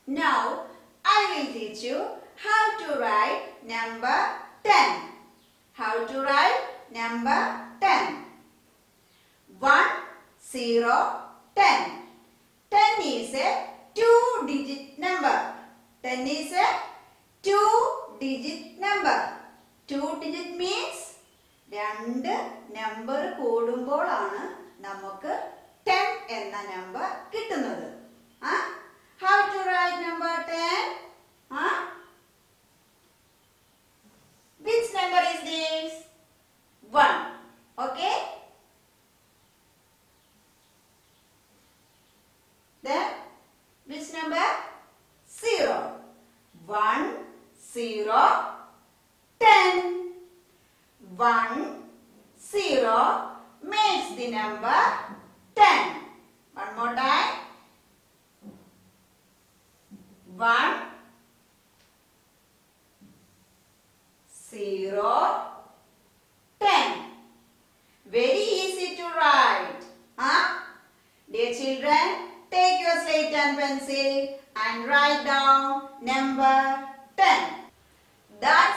Now I will teach you how to write number 10. How to write number 10. 1, 0, 10. 10 is a 2-digit number. 10 is a 2-digit number. 2-digit means രണ്ട് number കൂടുമ്പോഴാണ് നമുക്ക് 10 എന്ന number കിട്ടുന്നത്. How to write number 10? Which number is this? 1. Okay? Then which number? 0. 1, 0, 10. 1, 0 makes the number 10. One more time. 1, 0, 10. Very easy to write. Dear children, take your slate and pencil and write down number 10. That